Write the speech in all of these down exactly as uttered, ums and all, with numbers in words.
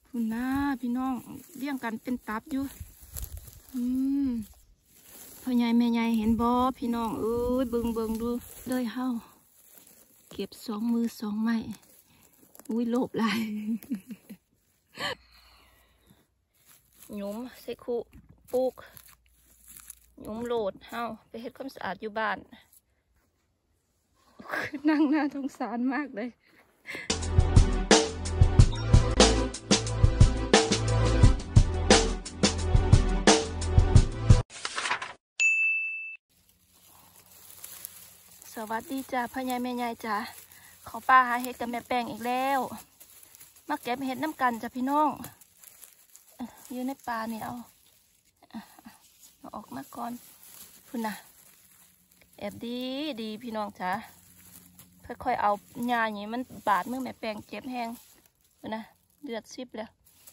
คุณน้าพี่น้องเลี้ยงกันเป็นตับอยู่อืมพ่อใหญ่แม่ใหญ่เห็นบ่พี่น้องเอ้ยเบิ่งเบิ่งดูเลยเฮาเก็บสองมือสองไม้อุ้ยโลภหลายหยุมใส่คุปลูกหยุมโหลดเฮาไปเฮ็ดความสะอาดอยู่บ้านนั่งหน้าสงสารมากเลยสวัสดีจ้าพ่อใหญ่แม่ใหญ่จ้าขอป้าหาเห็ดกับแม่แป้งอีกแล้วมาเก็บเห็ดน้ำกันจ้ะพี่น้องอยู่ในป่าเนี่ยเอาเอาออกมาก่อนพุ่นนะแอบดีดีพี่น้องจ้าค่อยๆเอาหญ้าอย่างนี้มันบาดมือแม่แป้งเจ็บแห้งพุ่นนะเลือดซิบแล้ว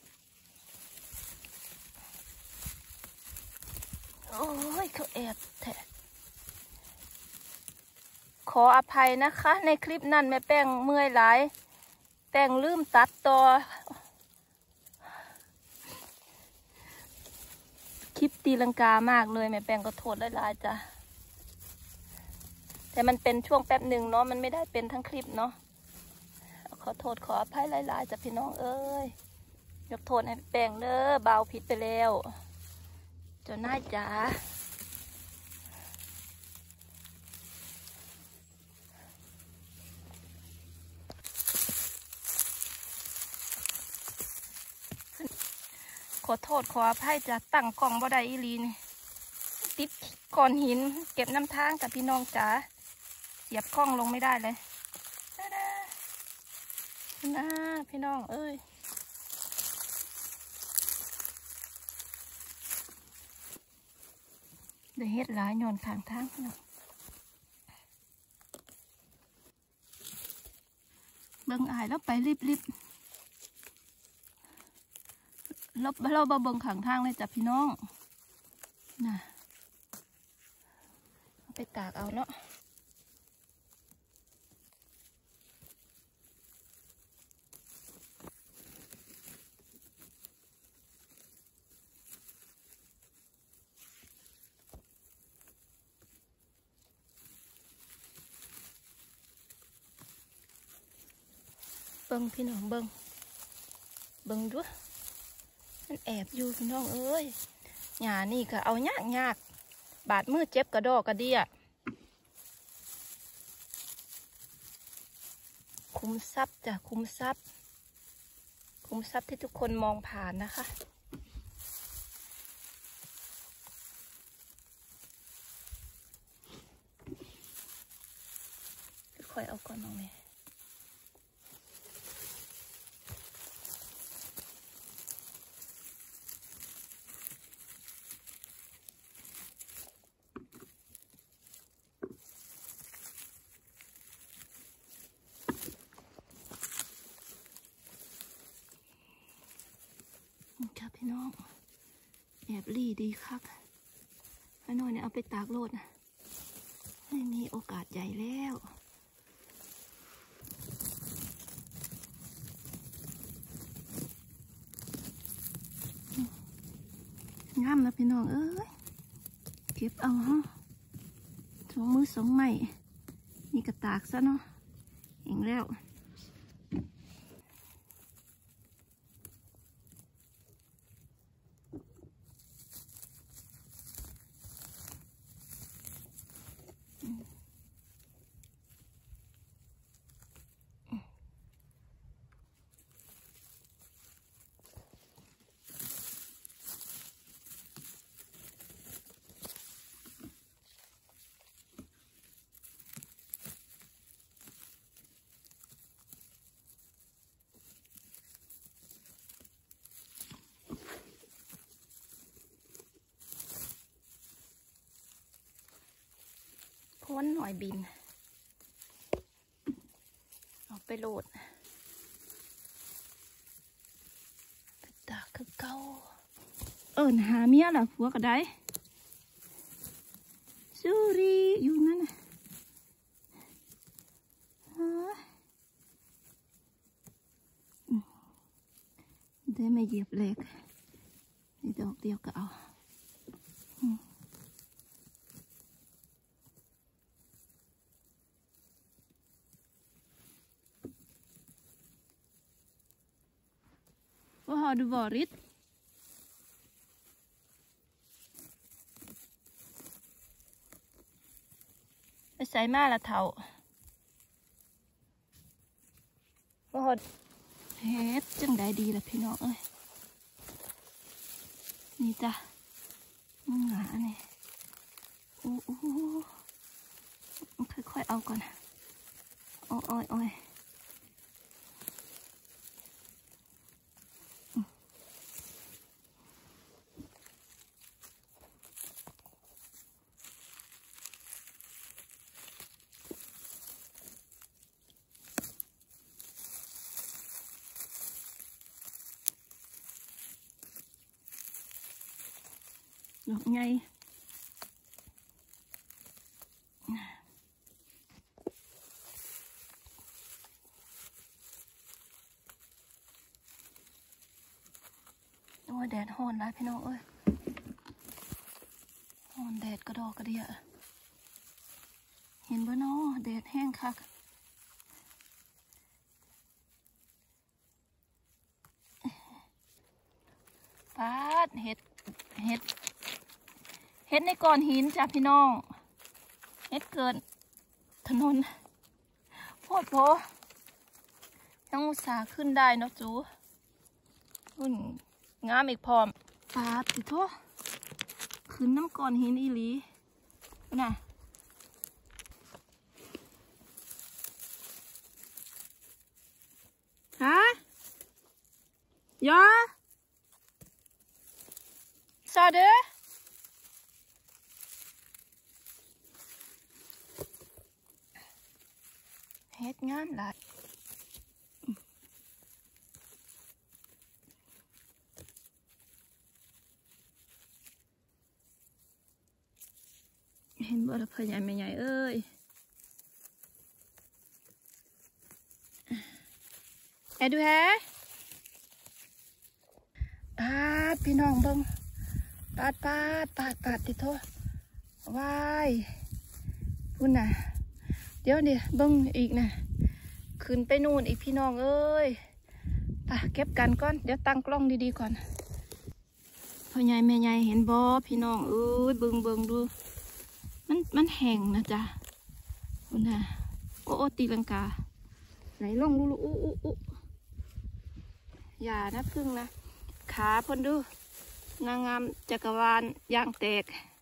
โอ้ยเขาแอบแทะขออภัยนะคะในคลิปนั้นแม่แป้งเมื่อยหลายแป้งลืมตัดต่อคลิปตีลังกามากเลยแม่แป้งก็โทษหลายๆจ้ะแต่มันเป็นช่วงแป๊บหนึ่งเนาะมันไม่ได้เป็นทั้งคลิปเนาะขอโทษขออภัยหลายๆจ้ะพี่น้องเอ้ยยกโทษให้แป้งเด้อเบาผิดไปแล้วเจ้านายจ๋าขอโทษขออภัยจะตั้งกล่องบ่ได้อีลีนี่ติดก้อนหินเก็บน้ำทางกับพี่น้องจ๋าเหยียบกล้องลงไม่ได้เลยนะพี่น้องเอ้ยได้เฮ็ดหลายย้อนข้างทางเนาะเบิ่งอายแล้วไปรีบๆเราเราเบิ่งข้างทางเลยจ้ะพี่น้องน่ะเอาไปตากเอาเนาะเบิ่งพี่น้องเบิ่งเบิ่งด้วยมันแอบอยู่พี่น้องเอ้ยหญ้านี่ก็เอายากยากบาดมือเจ็บกระดอกกระเดียคุ้มทรัพย์จ้ะคุ้มทรัพย์คุ้มทรัพย์ที่ทุกคนมองผ่านนะคะค่อยเอาก่อนน้องแม่พี่น้องแอบรีดีคักให้น้อยเนี่ยเอาไปตากโลดนะไม่มีโอกาสใหญ่แล้วงามนะพี่น้องเอ้ยเก็บเอาฮะสองมือสองไม้นี่กระตากซะเนาะเองแล้วพ้นหน่อยบินเอาไปโหลดไปตากคือเก่าเอิญหาเมียล่ะผัวก็ได้ซูรีอยู่นั่นน่ะได้ไม่เหยียบเหล็กนี่ดอกเดียวก็เอาVad har du varit? ไปใส่มาละเท่าว่าเฮ็ดจังได้ดีละพี่น้องเอ้ยนี่จ้ะมึงหาเนี่ยโอ้โหค่อยๆเอาก่อนโอ้ยโอ้ยดอกไงโอ้ยแดดฮ้อนแล้วพี่น้องเอ้ยฮ้อนแดดกระดอกกระเดียเห็นบ่เนาะแดดแห้งคักปาดเห็ดเห็ดเห็ดในก้อนหินจ้ะพี่น้องเห็ดเกินถนนโพดโผยังอุตส่าห์ขึ้นได้เนาะจูหุ่นงามอีกพร้อมปาดติโทขึ้นน้ำก้อนหินอีหลีน่ะฮะยอซาเด้เฮ็ดงามหลายเห็นบ่ละพ่อใหญ่แม่ใหญ่เอ้ยไอ้ดูแฮปาดพี่น้องเบิ่งปาดปาดปาดปาดติโทวายพุ่นน่ะเดี๋ยวนี่เบิ่งอีกนะขึ้นไปนู่นอีกพี่น้องเอ้ยไปเก็บกันก่อนเดี๋ยวตั้งกล้องดีๆก่อนพ่อใหญ่แม่ใหญ่เห็นบ่พี่น้องเอ้ยเบิ่งเบิ่งดูมันมันแห้งนะจ๊ะพุ่นน่ะโอ้โอตีลังกาไหลลงดูลูอู้อู้อู้อย่านะพึ่งนะขาเพิ่นดูนางงามจักรวาลย่างแตก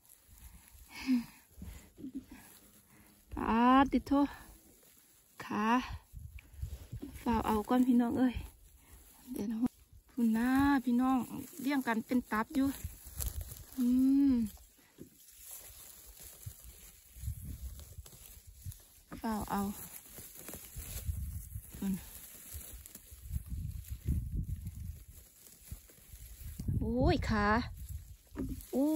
ปาติโทขาฝ่าเอาก้อนพี่น้องเอ้ยเดี๋ยวนะคุณน้าพี่น้องเลี้ยงกันเป็นตับอยู่อืมฝ่าเอาโอ้ยขาอู้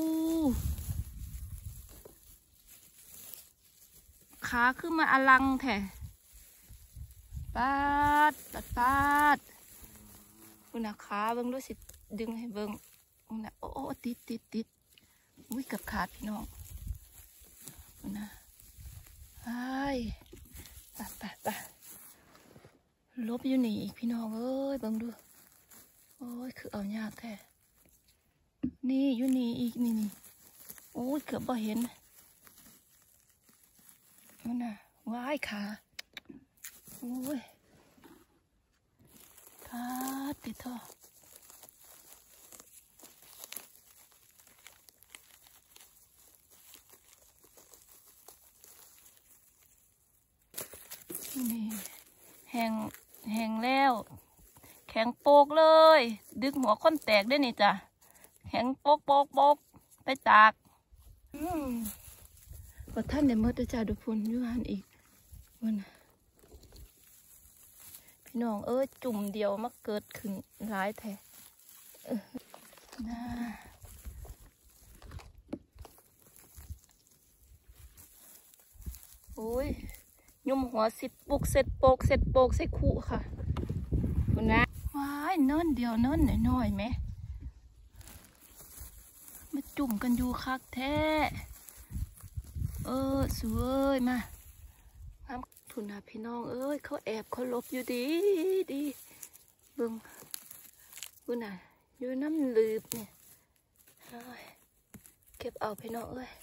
ขาขึ้นมาอลังแท้ปาดปัดปาดคุณนะขาเบิ้งด้วยสิดึงให้เบิ้งคุณนะโอ้โอ้ติดติดติดอุ้ยกับขาดพี่น้องคุณนะไอ้ปะปะปะลบอยู่นี่อีกพี่น้องเอ้ยเบิ้งดูโอ้ยคือเอายากแท้นี่อยู่นี่อีกนี่นี่โอ้ยเกือบบ่เห็นมันน่ะว้ายขาโอ้ยขาติดท่อนี่แห้งแห้งแล้วแข็งโปกเลยดึงหัวค้นแตกได้นี่จ้ะแข็งโปกโปกโปกไปตากอืมก็ท่านเดี๋ยวมืดจะดูพุ่นอยู่หันอีกมันพี่น้องเอ้ยจุ่มเดียวมาเกิดขึ้นหลายแท้นะโอ้ยยุ่มหัวสิบปุกเสร็จโปกเสร็จโปกใส่คู่ค่ะคุณนะว้ายายเนิ่นเดียวเนิ่นหน่อยๆไหมมาจุ่มกันอยู่คักแท้เออสวยมาน้ำทุนหาพี่น้องเอ้ยเขาแอบเขาลบอยู่ดีดีเบิ่งบุญน่ะอยู่น้ำลืบเนี่ยเก็บเอาพี่น้องเอ้ย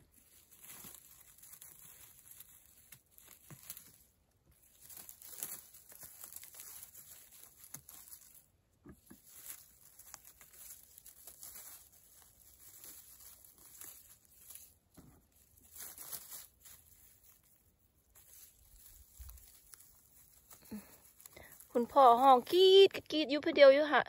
คุณพ่อห้องกรีดกรีดอยู่เพื่อเดียวอยู่ค่ะ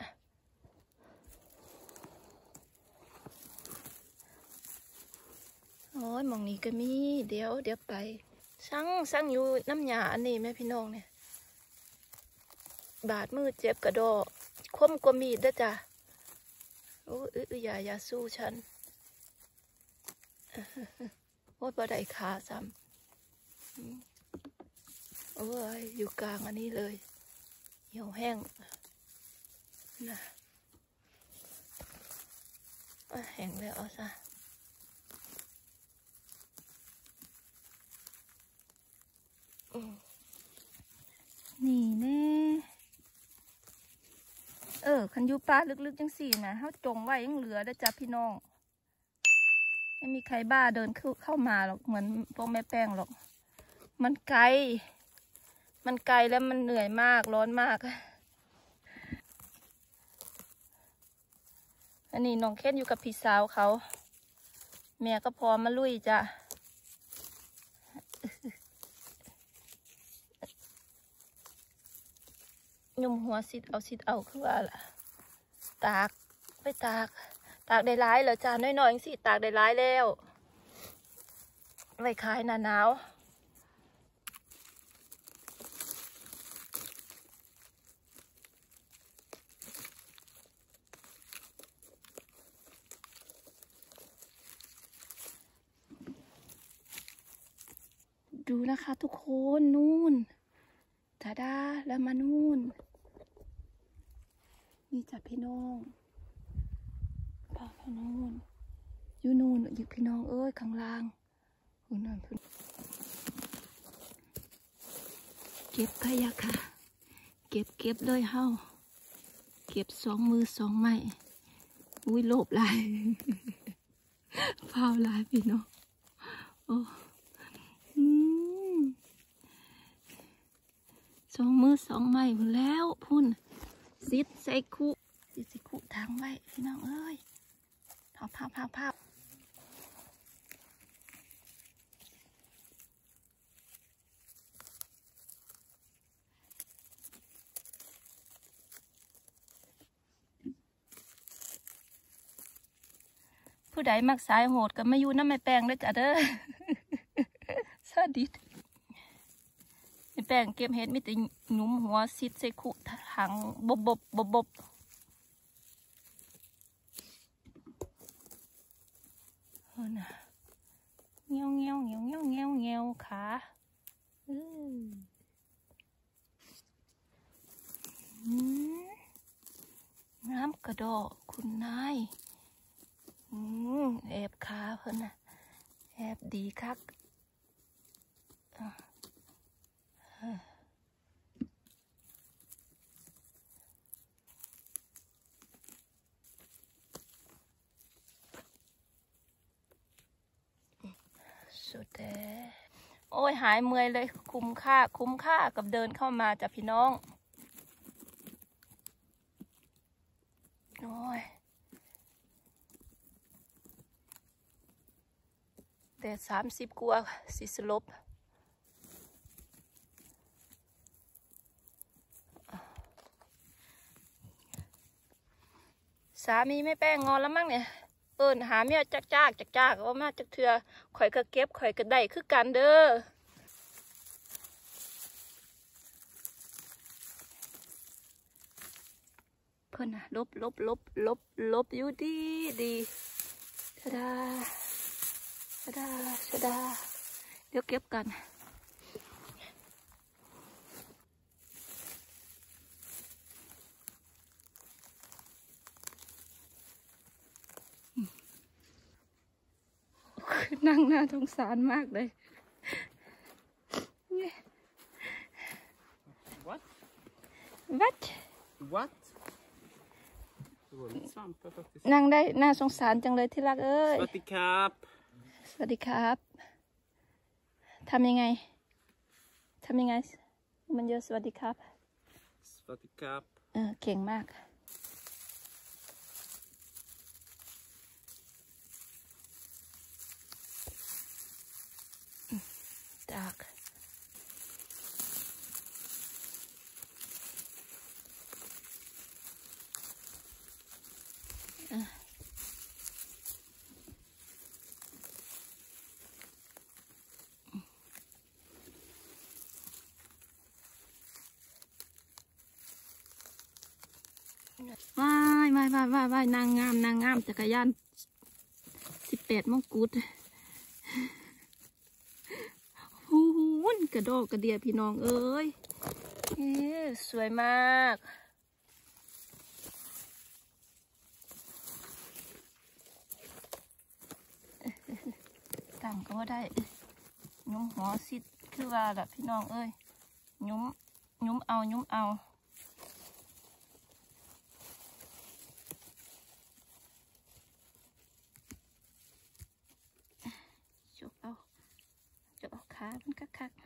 โอ้ยมองนี้ก็มีเดี๋ยวเดี๋ยวไปสั่งสั่งอยู่น้ำยาอันนี้แม่พี่น้องเนี่ยบาดมือเจ็บกระดอคมกว่ามีดด้วยจ้ะโอ้ยอย่าอย่าสู้ฉันโอ้ยบ่ได้ขาซ้ำโอ้ยอยู่กลางอันนี้เลยเหี่ยวแห้งนะแห้งแล้วเอาซะนี่แน่เออคันยูปลาลึกๆจังสี่นะเขาจงไว้ยังเหลือได้จ้ะพี่น้องไม่มีใครบ้าเดินเข้ามาหรอกเหมือนพวกแม่แป้งหรอกมันไกลมันไกลแล้วมันเหนื่อยมากร้อนมากอันนี้น้องเค้นอยู่กับพี่สาวเขาแม่ก็พอมาลุยจ้ะยุ่มหัวซิดเอาซิดเอาคือว่าล่ะตากไปตากตากได้ร้ายเหรอจ้าน้อยๆสิตากได้ร้ายแล้วไว้ขายหน้าหนาวดูนะคะทุกคนนู่นทาดาแล้วมานู่นนี่จับพี่น้องพาพี่น้องอยู่นู่นอยู่พี่น้องเอ้ยข้างล่างคุณนั่นคุณเก็บขยะค่ะเก็บเก็บเลยเฮาเก็บสองมือสองไม้อุ้ยโลบลายเฝ้าลายพี่น้องโอ้สองมือสองไม้หมดแล้วพุ่นซิดใส่คุซิดใส่คุทางไว้พี่น้องเอ้ยภาพภาพภาพภาพผู้ใดมักสายโหดก็ไม่อยู่น้ำไม่แปลงเลยจ้ะเด้อสวัสดีไม่แปลงเก็บเห็ดมิติหนุ่มหัวซิดใส่คุทางบบบบบบบบเงี้ยวเงี้ยวเงี้ยวเงี้ยวเงี้ยวเงี้ยวขาน้ำกระดอกคุณนายแอบขาเพิ่นนะแอบดีคักสุดแท้โอ้ยหายเมื่อยเลยคุ้มค่าคุ้มค่ากับเดินเข้ามาจากพี่น้องโอ้ยแต่สามสิบกว่าสิสลบสามีไม่แป้งงอนแล้วมั้งเนี่ยเอิญหาเมียจักจักจักจักเอามาจักเถื่อข่อยก็เก็บข่อยก็ได้คือกันเด้อเพิ่นน่ะลบลบลบลบลบอยู่ดีดีชะดาชะดาชะดาเดี๋ยวเก็บกันนั่งหน้าสงสารมากเลย What? What? What? Det var lite svampar faktiskt. นั่งได้น่าสงสารจังเลยที่รักเอ้ย Svatty kapp. สวัสดีครับทำยังไงทำยังไงมันเยอะสวัสดีครับ Svatty kapp. เออเก่งมากจากว้ายว้ายว้ายว้ายว้ายนางงามนางงามจักรยานสิบแปดมงกุฎหูนกระโดดกระเดียพี่น้องเอ้ยเอ๊สวยมากต่างก็ว่าได้ยุ้มหัวสิคือว่าแหละพี่น้องเอ้ยยุ้มยุ้มเอายุ้มเอาจกเอาจกเอาขามันคักๆ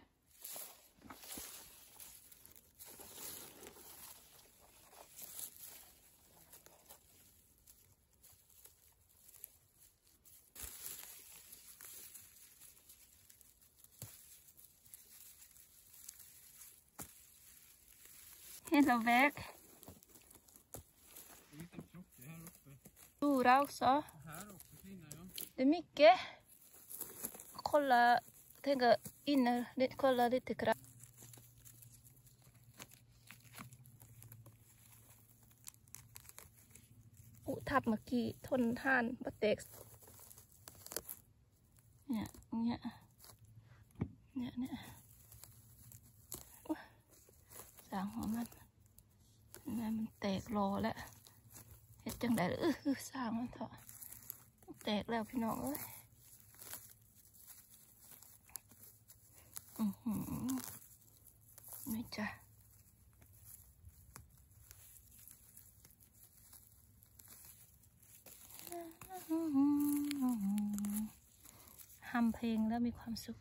Hello back. Du också? Här också fina, ja. Det är mycket. Kolla, tänk inne, kolla lite grann. Oh, ทับเมื่อกี้ทนทานบะเต็กเนี่ยเนี่ยเนี่ยเนี่ยสางหัวมันนี่มันแตกรอแล้วเฮ็ดจังไดเออสางมันเถอะแตกแล้วพี่น้องเอ้ยอือหือนี่จ้ะทำเพลงแล้วมีความสุข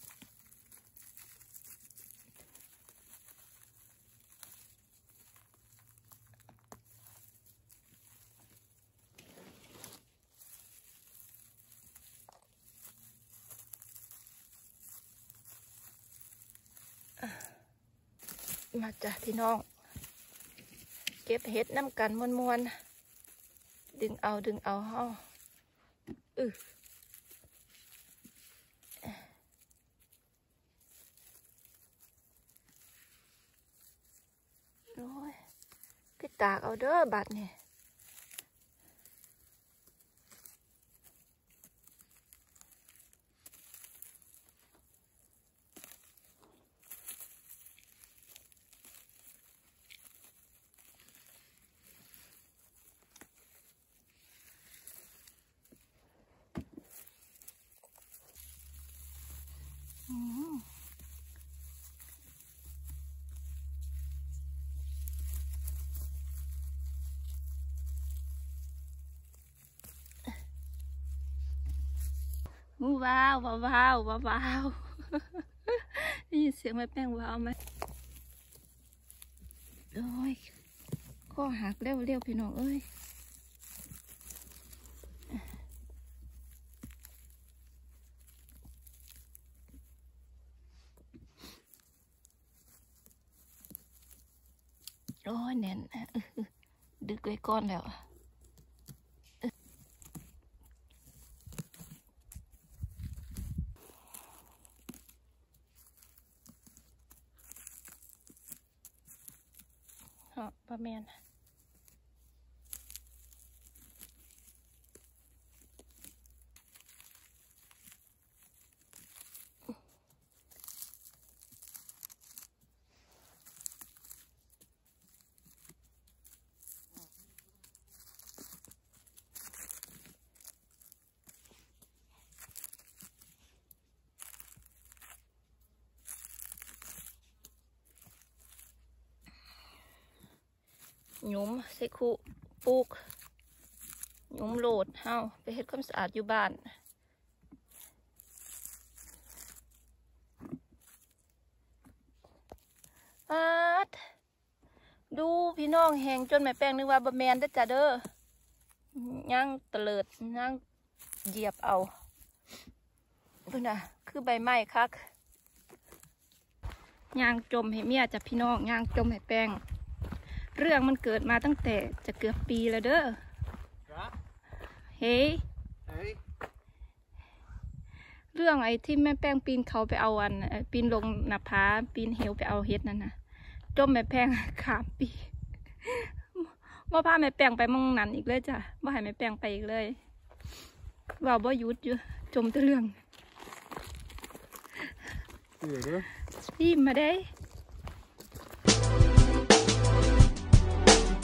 มาจ้ะพี่น้องเก็บเห็ดน้ำกันมวนๆดึงเอาดึงเอาเฮาอือโอ้ยพี่ตากเอาเด้อบัดนี่ว้าวว้าวว้าวว้าวได้ยินเสียงแม่แป้งว้าวไหมโอ้ยข้อหักเร็วเร็วพี่น้องเอ้ยโอ้ยแน่นดึกไว้ก้อนแล้วเหาะประมาณหยุมใส่คุปลูกหยุมโหลดเฮาไปเฮ็ดความสะอาดอยู่บ้านปัดดูพี่น้องแหงจนแม่แป้งนึกว่าบะแมนได้อจ้ะเด้อย่างเตลิดย่างเหยียบเอาเพื่อนน่ะคือใบไม้คักย่างจมให้เมียจ้ะพี่น้องย่างจมให้แป้งเรื่องมันเกิดมาตั้งแต่จะเกือบปีแล้วเด้อเฮ้ย Hey. เรื่องไอ้ที่แม่แป้งปีนเขาไปเอาอันเอ่อปีนลงหน้าผาปีนเหวไปเอาเฮ็ดนั่นนะจมแม่แป้ง ขามปีว่าพาแม่แป้งไปมองนั้นอีกเลยจ้ะว่าให้แม่แป้งไปอีกเลยว่าบ่หยุดอยู่จมแต่เรื่อง Here, girl. รีบมาได้ Hey.